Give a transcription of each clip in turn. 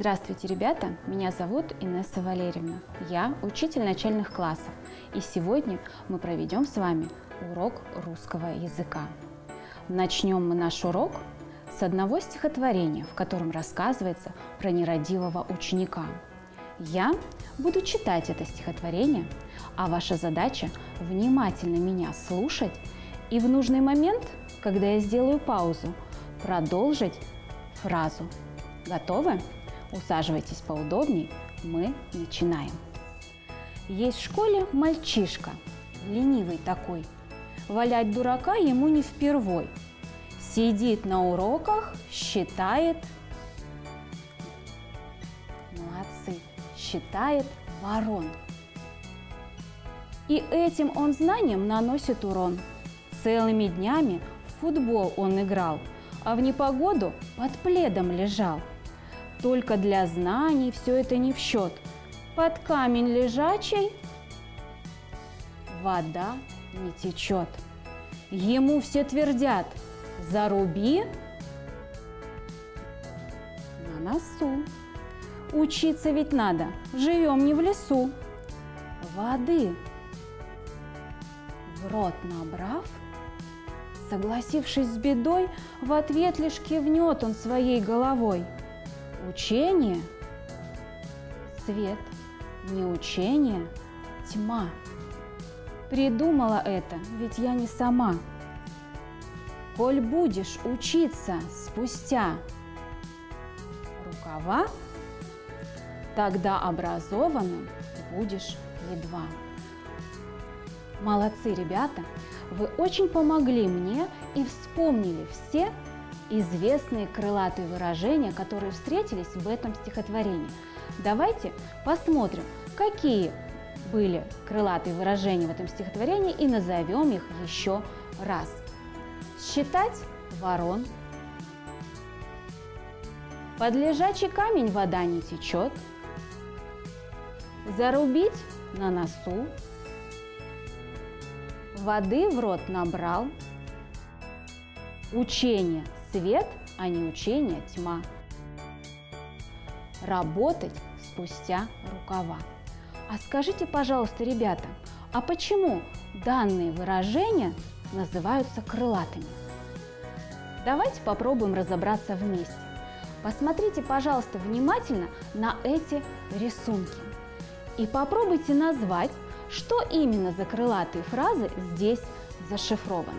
Здравствуйте, ребята! Меня зовут Инесса Валерьевна. Я учитель начальных классов. И сегодня мы проведем с вами урок русского языка. Начнем мы наш урок с одного стихотворения, в котором рассказывается про нерадивого ученика. Я буду читать это стихотворение, а ваша задача внимательно меня слушать и в нужный момент, когда я сделаю паузу, продолжить фразу. Готовы? Усаживайтесь поудобней, мы начинаем. Есть в школе мальчишка, ленивый такой, валять дурака ему не впервой. Сидит на уроках, считает, молодцы, считает ворон. И этим он знанием наносит урон. Целыми днями в футбол он играл, а в непогоду под пледом лежал. Только для знаний все это не в счет. Под камень лежачий вода не течет. Ему все твердят: заруби на носу. Учиться ведь надо, живем не в лесу. Воды в рот набрав, согласившись с бедой, в ответ лишь кивнет он своей головой. Учение – свет, не учение – тьма. Придумала это, ведь я не сама. Коль будешь учиться спустя рукава, тогда образованным будешь едва. Молодцы, ребята! Вы очень помогли мне и вспомнили все известные крылатые выражения, которые встретились в этом стихотворении. Давайте посмотрим, какие были крылатые выражения в этом стихотворении и назовем их еще раз. Считать ворон. Под лежачий камень вода не течет. Зарубить на носу. Воды в рот набрал. Учение – свет, а не учение – тьма. Работать спустя рукава. А скажите, пожалуйста, ребята, а почему данные выражения называются крылатыми? Давайте попробуем разобраться вместе. Посмотрите, пожалуйста, внимательно на эти рисунки. И попробуйте назвать, что именно за крылатые фразы здесь зашифрованы.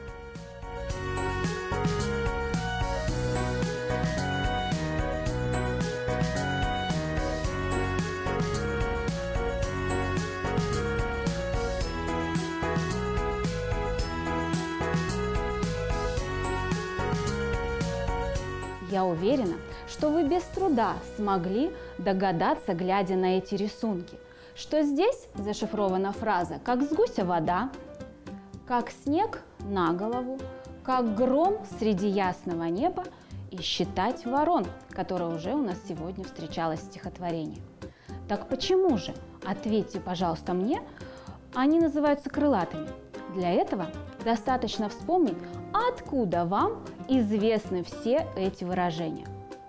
Я уверена, что вы без труда смогли догадаться, глядя на эти рисунки, что здесь зашифрована фраза «как с гуся вода», «как снег на голову», «как гром среди ясного неба» и «считать ворон», которая уже у нас сегодня встречалась в стихотворении. Так почему же, ответьте, пожалуйста, мне, они называются крылатыми? Для этого достаточно вспомнить, откуда вам известны все эти выражения.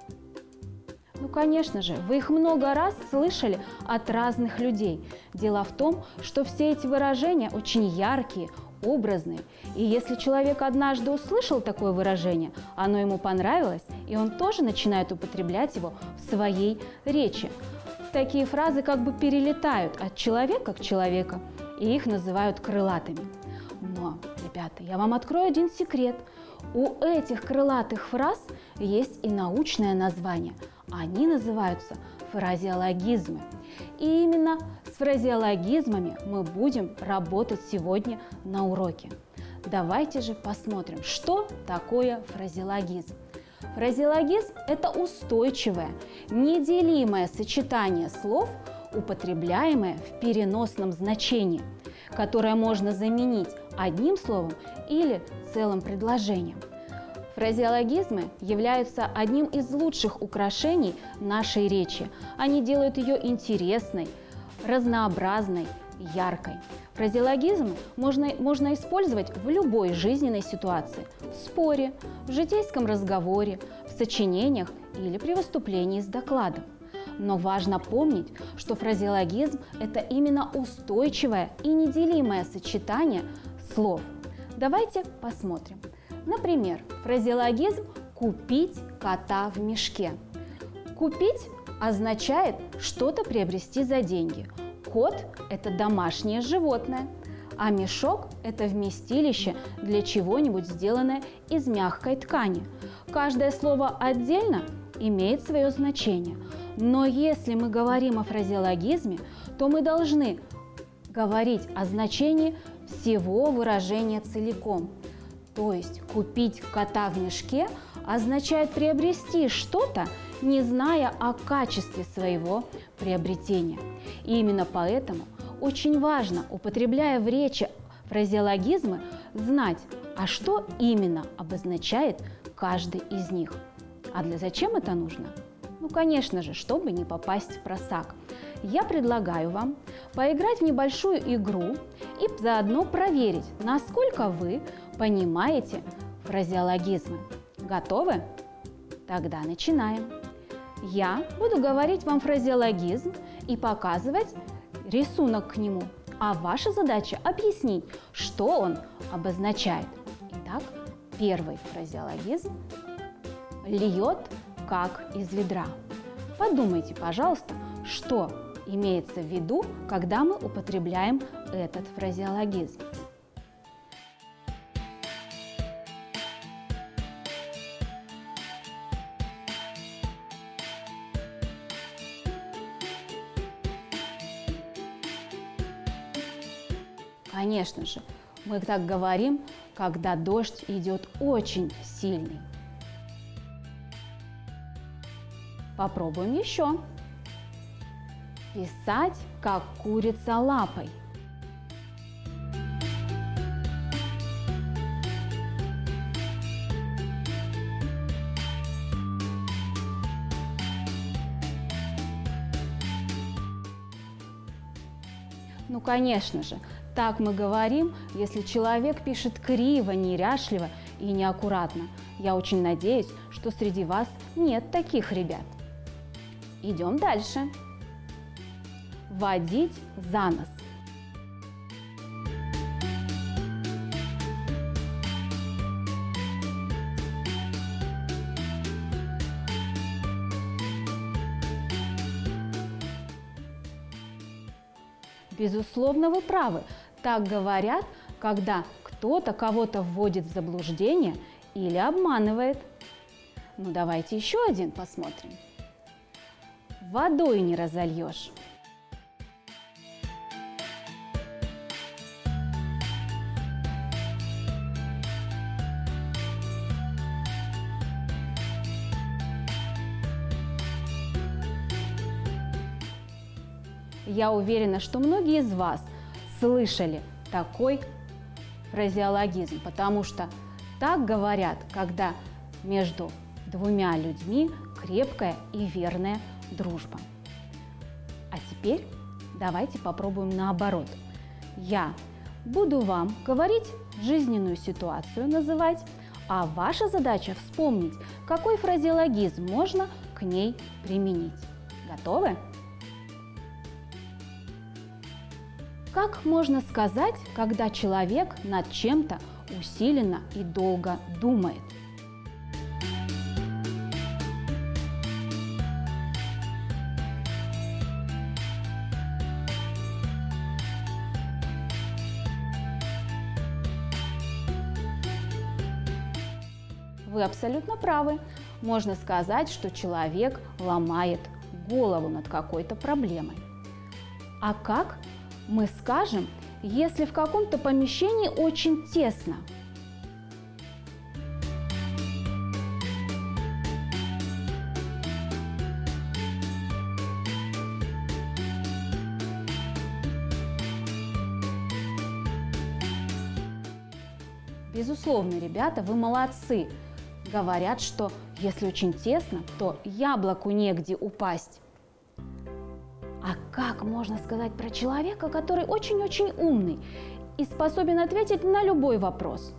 Ну, конечно же, вы их много раз слышали от разных людей. Дело в том, что все эти выражения очень яркие, образные. И если человек однажды услышал такое выражение, оно ему понравилось, и он тоже начинает употреблять его в своей речи. Такие фразы как бы перелетают от человека к человеку, и их называют крылатыми. Но, ребята, я вам открою один секрет. У этих крылатых фраз есть и научное название. Они называются фразеологизмы. И именно с фразеологизмами мы будем работать сегодня на уроке. Давайте же посмотрим, что такое фразеологизм. Фразеологизм – это устойчивое, неделимое сочетание слов, употребляемое в переносном значении, которое можно заменить одним словом или целым предложением. Фразеологизмы являются одним из лучших украшений нашей речи. Они делают ее интересной, разнообразной, яркой. Фразеологизмы можно использовать в любой жизненной ситуации – в споре, в житейском разговоре, в сочинениях или при выступлении с докладом. Но важно помнить, что фразеологизм – это именно устойчивое и неделимое сочетание слов. Давайте посмотрим. Например, фразеологизм «купить кота в мешке». Купить означает что-то приобрести за деньги. Кот – это домашнее животное, а мешок – это вместилище для чего-нибудь, сделанное из мягкой ткани. Каждое слово отдельно имеет свое значение. Но если мы говорим о фразеологизме, то мы должны говорить о значении всего выражения целиком. То есть купить кота в мешке означает приобрести что-то, не зная о качестве своего приобретения. И именно поэтому очень важно, употребляя в речи фразеологизмы, знать, а что именно обозначает каждый из них. А зачем это нужно? Ну, конечно же, чтобы не попасть в просак. Я предлагаю вам поиграть в небольшую игру и заодно проверить, насколько вы понимаете фразеологизмы. Готовы? Тогда начинаем. Я буду говорить вам фразеологизм и показывать рисунок к нему, а ваша задача объяснить, что он обозначает. Итак, первый фразеологизм – льет как из ведра. Подумайте, пожалуйста, что имеется в виду, когда мы употребляем этот фразеологизм. Конечно же, мы так говорим, когда дождь идет очень сильный. Попробуем еще. Писать, как курица лапой. Ну, конечно же, так мы говорим, если человек пишет криво, неряшливо и неаккуратно. Я очень надеюсь, что среди вас нет таких ребят. Идем дальше. Водить за нос. Безусловно, вы правы. Так говорят, когда кто-то кого-то вводит в заблуждение или обманывает. Ну, давайте еще один посмотрим. Водой не разольешь. Я уверена, что многие из вас слышали такой фразеологизм, потому что так говорят, когда между двумя людьми крепкая и верная дружба. А теперь давайте попробуем наоборот. Я буду вам говорить жизненную ситуацию, называть, а ваша задача вспомнить, какой фразеологизм можно к ней применить. Готовы? Как можно сказать, когда человек над чем-то усиленно и долго думает? Вы абсолютно правы. Можно сказать, что человек ломает голову над какой-то проблемой. А как мы скажем, если в каком-то помещении очень тесно? Безусловно, ребята, вы молодцы. Говорят, что если очень тесно, то яблоку негде упасть. А как можно сказать про человека, который очень-очень умный и способен ответить на любой вопрос?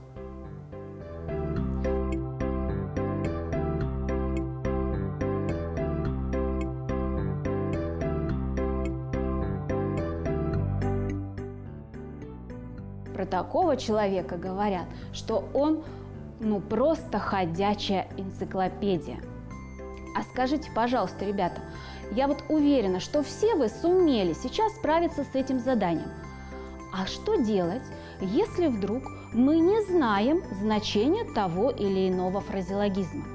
Про такого человека говорят, что он просто ходячая энциклопедия. А скажите, пожалуйста, ребята, я вот уверена, что все вы сумели сейчас справиться с этим заданием. А что делать, если вдруг мы не знаем значение того или иного фразеологизма?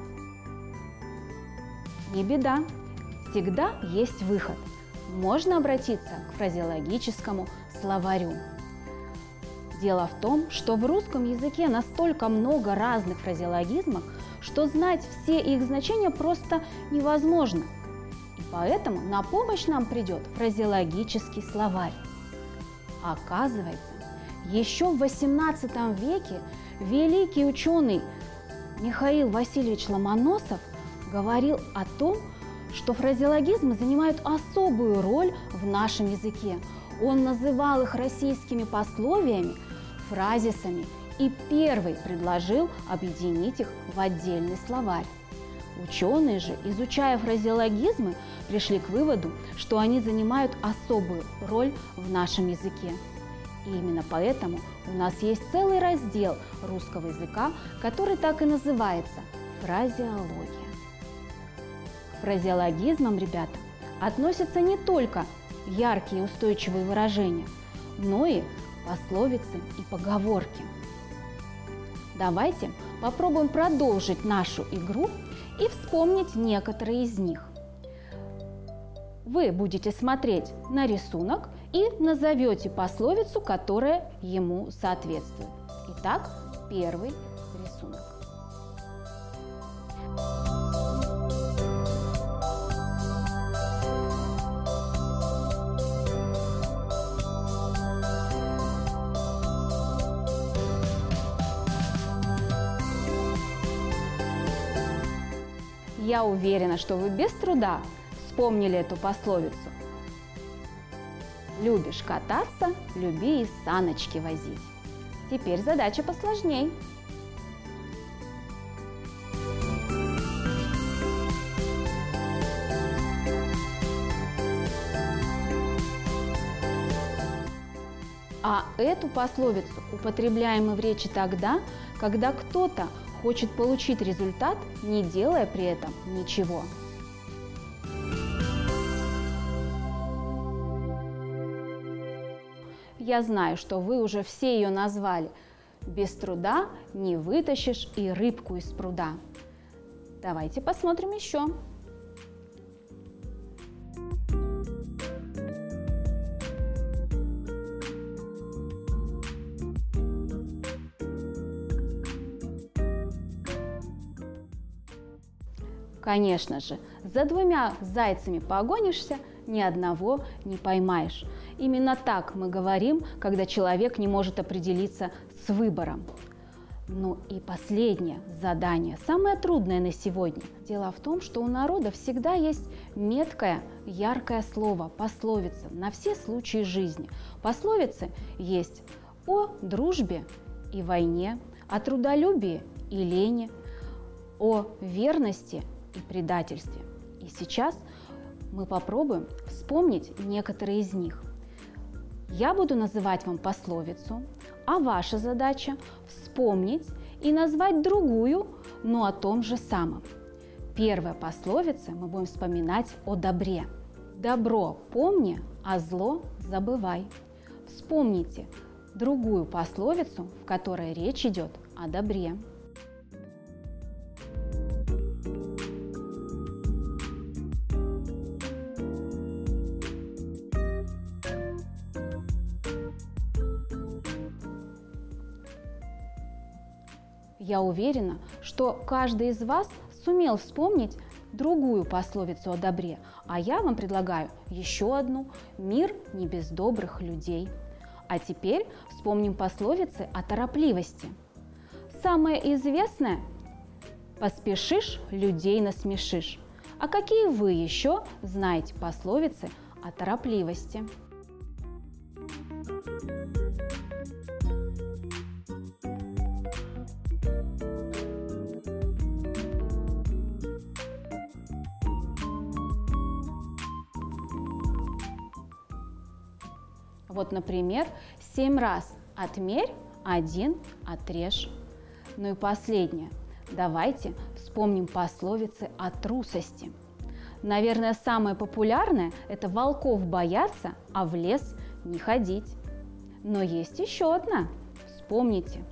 Не беда, всегда есть выход. Можно обратиться к фразеологическому словарю. Дело в том, что в русском языке настолько много разных фразеологизмов, что знать все их значения просто невозможно. И поэтому на помощь нам придет фразеологический словарь. Оказывается, еще в XVIII веке великий ученый Михаил Васильевич Ломоносов говорил о том, что фразеологизмы занимают особую роль в нашем языке. Он называл их российскими пословиями, фразисами и первый предложил объединить их в отдельный словарь. Ученые же, изучая фразеологизмы, пришли к выводу, что они занимают особую роль в нашем языке. И именно поэтому у нас есть целый раздел русского языка, который так и называется – фразеология. К фразеологизмам, ребята, относятся не только яркие и устойчивые выражения, но и пословицы и поговорки. Давайте попробуем продолжить нашу игру и вспомнить некоторые из них. Вы будете смотреть на рисунок и назовете пословицу, которая ему соответствует. Итак, первый рисунок. Я уверена, что вы без труда вспомнили эту пословицу. Любишь кататься, люби и саночки возить. Теперь задача посложней. А эту пословицу употребляем мы в речи тогда, когда кто-то хочет получить результат, не делая при этом ничего. Я знаю, что вы уже все ее назвали. Без труда не вытащишь и рыбку из пруда. Давайте посмотрим еще. Конечно же, за двумя зайцами погонишься, ни одного не поймаешь. Именно так мы говорим, когда человек не может определиться с выбором. Ну и последнее задание, самое трудное на сегодня. Дело в том, что у народа всегда есть меткое, яркое слово, пословица на все случаи жизни. Пословицы есть о дружбе и войне, о трудолюбии и лени, о верности и предательстве. И сейчас мы попробуем вспомнить некоторые из них. Я буду называть вам пословицу, а ваша задача вспомнить и назвать другую, но о том же самом. Первая пословица мы будем вспоминать о добре. Добро помни, а зло забывай. Вспомните другую пословицу, в которой речь идет о добре. Я уверена, что каждый из вас сумел вспомнить другую пословицу о добре, а я вам предлагаю еще одну «Мир не без добрых людей». А теперь вспомним пословицы о торопливости. Самое известное – «Поспешишь, людей насмешишь». А какие вы еще знаете пословицы о торопливости? Вот, например, 7 раз Отмерь, один, отрежь. Ну и последнее. Давайте вспомним пословицы о трусости. Наверное, самое популярное – это волков бояться, а в лес не ходить. Но есть еще одна. Вспомните.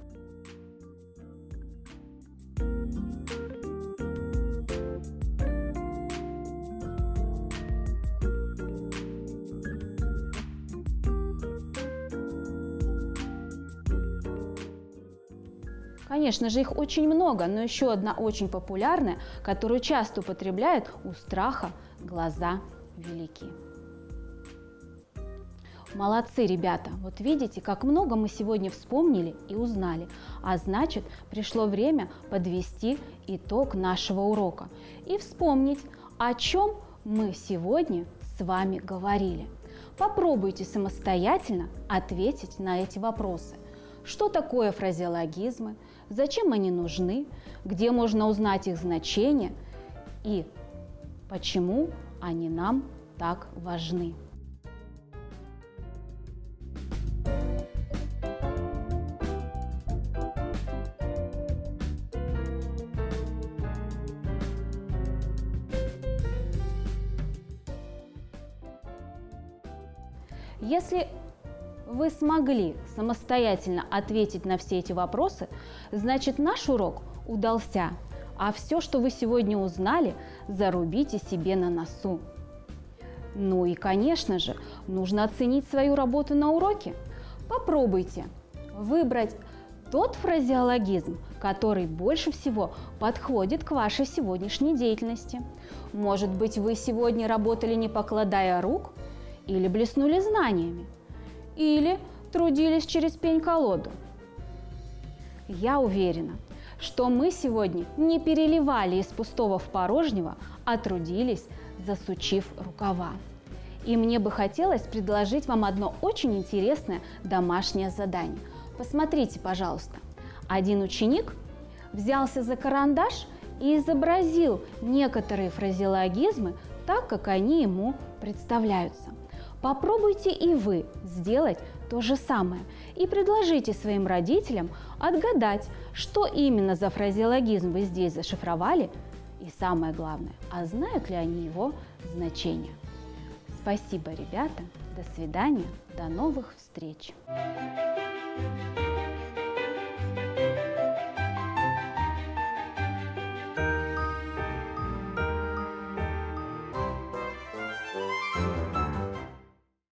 Конечно же, их очень много, но еще одна очень популярная, которую часто употребляют: у страха глаза велики. Молодцы, ребята! Вот видите, как много мы сегодня вспомнили и узнали. А значит, пришло время подвести итог нашего урока и вспомнить, о чем мы сегодня с вами говорили. Попробуйте самостоятельно ответить на эти вопросы. Что такое фразеологизмы? Зачем они нужны? Где можно узнать их значение? И почему они нам так важны? Если вы смогли самостоятельно ответить на все эти вопросы, значит, наш урок удался. А все, что вы сегодня узнали, зарубите себе на носу. Ну и, конечно же, нужно оценить свою работу на уроке. Попробуйте выбрать тот фразеологизм, который больше всего подходит к вашей сегодняшней деятельности. Может быть, вы сегодня работали, не покладая рук, или блеснули знаниями, или трудились через пень-колоду. Я уверена, что мы сегодня не переливали из пустого в порожнего, а трудились, засучив рукава. И мне бы хотелось предложить вам одно очень интересное домашнее задание. Посмотрите, пожалуйста. Один ученик взялся за карандаш и изобразил некоторые фразеологизмы так, как они ему представляются. Попробуйте и вы сделать то же самое и предложите своим родителям отгадать, что именно за фразеологизм вы здесь зашифровали, и самое главное, а знают ли они его значение. Спасибо, ребята, до свидания, до новых встреч!